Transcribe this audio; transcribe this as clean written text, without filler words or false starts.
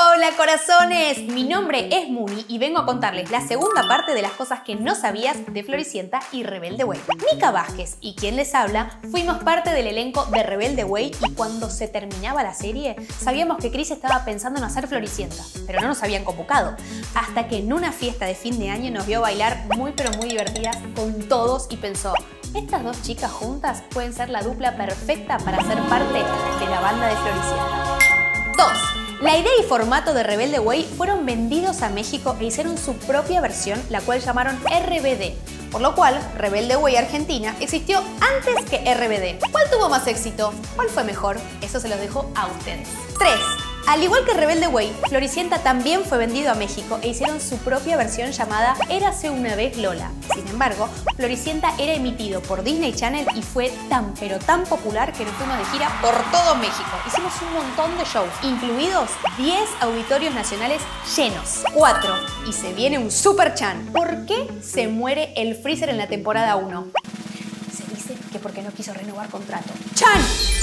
Hola corazones, mi nombre es Muni y vengo a contarles la segunda parte de las cosas que no sabías de Floricienta y Rebelde Way. Mica Vázquez y quien les habla fuimos parte del elenco de Rebelde Way y cuando se terminaba la serie sabíamos que Chris estaba pensando en hacer Floricienta, pero no nos habían convocado, hasta que en una fiesta de fin de año nos vio bailar muy pero muy divertidas con todos y pensó: estas dos chicas juntas pueden ser la dupla perfecta para ser parte de la banda de Floricienta. 2. La idea y formato de Rebelde Way fueron vendidos a México e hicieron su propia versión, la cual llamaron RBD, por lo cual Rebelde Way Argentina existió antes que RBD. ¿Cuál tuvo más éxito? ¿Cuál fue mejor? Eso se los dejo a ustedes. 3. Al igual que Rebelde Way, Floricienta también fue vendido a México e hicieron su propia versión llamada Érase una vez Lola. Sin embargo, Floricienta era emitido por Disney Channel y fue tan pero tan popular que nos fuimos de gira por todo México. Hicimos un montón de shows, incluidos 10 auditorios nacionales llenos. 4. Y se viene un super chan. ¿Por qué se muere el Freezer en la temporada 1? Se dice que porque no quiso renovar contrato. ¡Chan!